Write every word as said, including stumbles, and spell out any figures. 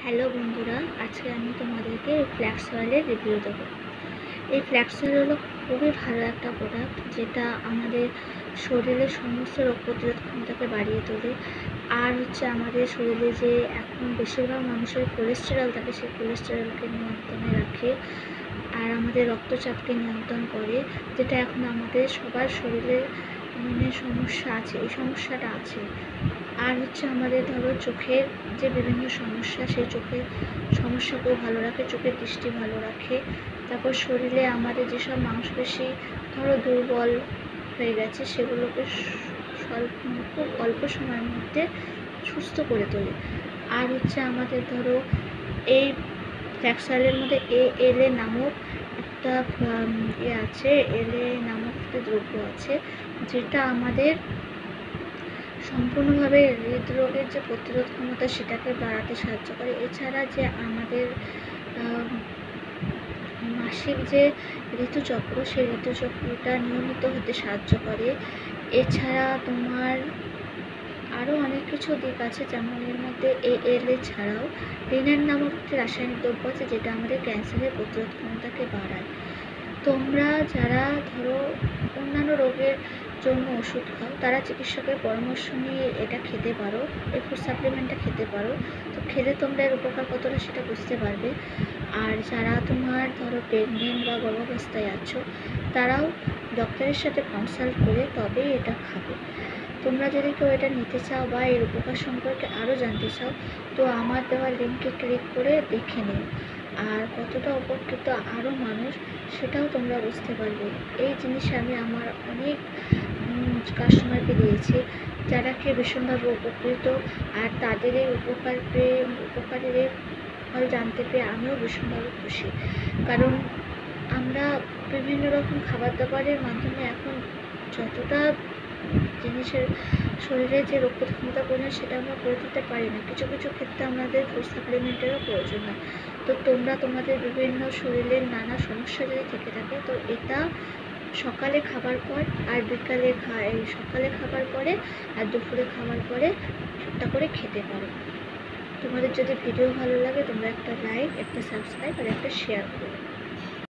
Hello বন্ধুরা, আজকে আমি তোমাদেরকে এই ফ্ল্যাক্স অয়েলের রিভিউ দেবো। এই ফ্ল্যাক্স অয়েল হলো খুবই ভালো একটা প্রোডাক্ট, যেটা আমাদের শরীরের সমস্ত রোগ প্রতিরোধ ক্ষমতাকে বাড়িয়ে তোলে। আর হচ্ছে আমাদের শরীরে যে এখন বেশিরভাগ মানুষের কোলেস্টেরল থাকে, সেই কোলেস্টেরলকে নিয়ন্ত্রণে রাখে। আর আমাদের রক্তচাপকে নিয়ন্ত্রণ করে, যেটা এখন আমাদের সবার শরীরে মানে সমস্যা আছে, এই সমস্যাটা আছে। আর হচ্ছে আমাদের ধরো চোখের যে বিভিন্ন সমস্যা, সেই চোখের সমস্যাকেও ভালো রাখে, চোখের দৃষ্টি ভালো রাখে। তারপর শরীরে আমাদের যেসব মাংসপেশি ধরো দুর্বল হয়ে গেছে, সেগুলোকে স্বল্প খুব অল্প সময়ের মধ্যে সুস্থ করে তোলে। আর হচ্ছে আমাদের ধরো এই ফ্ল্যাক্স অয়েলের মধ্যে এ এল এ নামক একটা ইয়ে আছে, এল এ নামক একটা দ্রব্য আছে, যেটা আমাদের সম্পূর্ণভাবে হৃদরোগের যে প্রতিরোধ ক্ষমতা সেটাকে বাড়াতে সাহায্য করে। এছাড়া যে আমাদের মাসিক যে ঋতুচক্র, সেই ঋতুচক্রটা নিয়মিত হতে সাহায্য করে। এছাড়া তোমার আরও অনেক কিছু দিক আছে, যেমন এর মধ্যে এ এল এ ছাড়াও রিনান নামক একটি রাসায়নিক দ্রব্য আছে, যেটা আমাদের ক্যান্সারের প্রতিরোধ ক্ষমতাকে বাড়ায়। তোমরা যারা ধরো অন্যান্য রোগের জন্য ওষুধ খাও, তারা চিকিৎসকের পরামর্শ নিয়ে এটা খেতে পারো, এই ফুড সাপ্লিমেন্টটা খেতে পারো। তো খেলে তোমরা এর উপকার কতটা সেটা বুঝতে পারবে। আর যারা তোমার ধরো প্রেগনেন্ট বা গর্ভাবস্থায় আছো, তারাও ডক্টরের সাথে কনসাল্ট করে তবেই এটা খাবে। তোমরা যদি কেউ এটা নিতে চাও বা এর উপকার সম্পর্কে আরও জানতে চাও, তো আমার দেওয়া লিঙ্কে ক্লিক করে দেখে নিও। আর কতটা উপকৃত আরও মানুষ, সেটাও তোমরা বুঝতে পারবে। এই জিনিস আমি আমার অনেক কাস্টমারকে দিয়েছি, যারা খেয়ে ভীষণভাবে উপকৃত। আর তাদের এই উপকার পেয়ে উপকারের ফল জানতে পেয়ে আমিও ভীষণভাবে খুশি। কারণ আমরা বিভিন্ন রকম খাবার দাবারের মাধ্যমে এখন যতটা জিনিসের শরীরে যে রোগ প্রতিরোধ প্রয়োজন, সেটা আমরা করে দিতে পারি না। কিছু কিছু ক্ষেত্রে আমাদের ফুড সাপ্লিমেন্টেরও প্রয়োজন হয়। তো তোমরা তোমাদের বিভিন্ন শরীরের নানা সমস্যা যদি থেকে থাকে, তো এটা সকালে খাবার পর আর বিকালে খায় সকালে খাবার পরে আর দুপুরে খাবার পরে একটা করে খেতে পারো। তোমাদের যদি ভিডিও ভালো লাগে, তোমরা একটা লাইক, একটা সাবস্ক্রাইব আর একটা শেয়ার করো।